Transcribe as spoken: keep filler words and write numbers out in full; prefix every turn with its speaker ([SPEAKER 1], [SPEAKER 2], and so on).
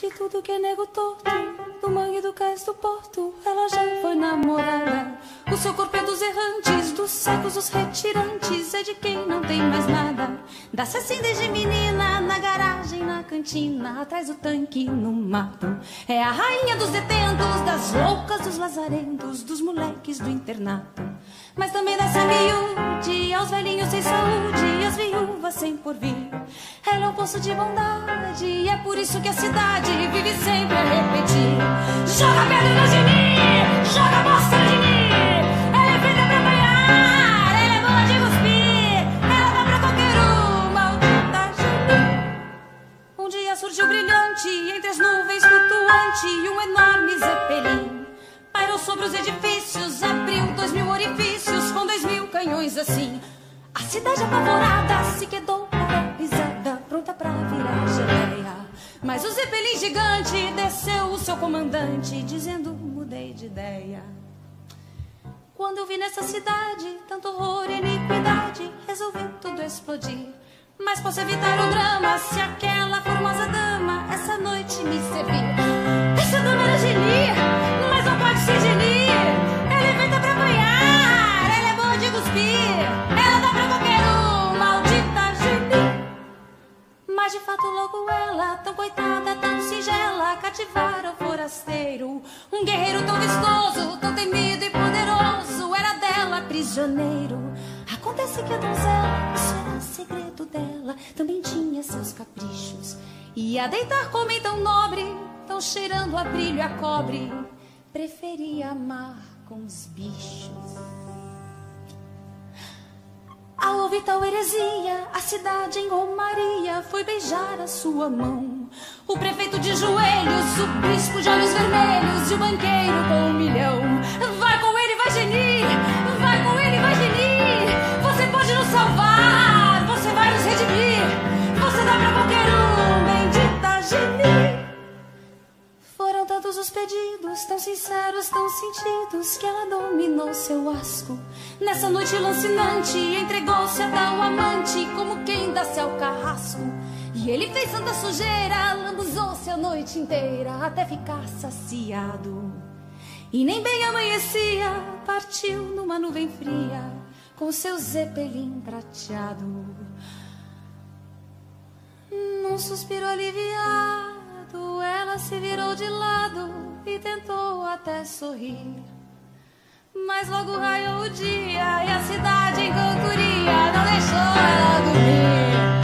[SPEAKER 1] de tudo que é nego torto, do mangue, do cais, do porto, ela já foi namorada. O seu corpo é dos errantes, dos secos, dos retirantes, é de quem não tem mais nada. Dá-se assim desde menina, na garagem, na cantina, atrás do tanque, no mato. É a rainha dos detentos, das loucas, dos lazarentos, dos moleques do internato. Mas também dá-se a miúde, aos velhinhos sem saúde, e as viúvas sem porvir. Ela é um poço de bondade, e é por isso que a cidade vive sempre a repetir: joga pedra de mim, joga bosta de mim. Ela é feita pra apanhar, ela é boa de cuspir, ela dá pra qualquer um, maldita Julie. Um dia surgiu brilhante, entre as nuvens flutuante, um enorme zeppelin. Pairou sobre os edifícios, abriu dois mil orifícios, com dois mil canhões assim. A cidade apavorada se quedou paralisada, pronta pra virar geleia. Mas o zeppelin gigante desceu o seu comandante, dizendo: mudei de ideia. Quando eu vi nessa cidade tanto horror e iniquidade, resolvi tudo explodir. Mas posso evitar o drama se aquela formosa dama essa noite me servir. Essa dama era genia, mas não pode ser genia. Ela é feita pra apanhar, ela é boa de cuspir, ela dá pra qualquer um, maldita genia. Mas de fato logo ela, tão coitada, tão singela, cativara o forasteiro. Um guerreiro tão vistoso, tão temido e poderoso, era dela prisioneiro. Acontece que a donzela, isso era segredo dela, também tinha seus caprichos. Ia deitar com homem tão nobre, tão cheirando a brilho e a cobre, preferia amar com os bichos. Ao ouvir tal heresia, a cidade em romaria foi beijar a sua mão. O prefeito de joelhos, o bispo de olhos vermelhos e o banqueiro com um milhão. Vai com ele, vai Geni, vai com ele, vai Geni. Você pode nos salvar, você vai nos redimir, você dá pra qualquer um, bendita Geni. Foram tantos os pedidos, tão sinceros, tão sentidos, que ela dominou seu asco. Nessa noite lancinante, entregou-se a tal amante, como quem dá-se ao carrasco. E ele fez tanta sujeira, lambuzou-se a noite inteira, até ficar saciado. E nem bem amanhecia, partiu numa nuvem fria, com seu zeppelin prateado. Num suspiro aliviado, ela se virou de lado e tentou até sorrir. Mas logo raiou o dia e a cidade em cantoria não deixou ela dormir.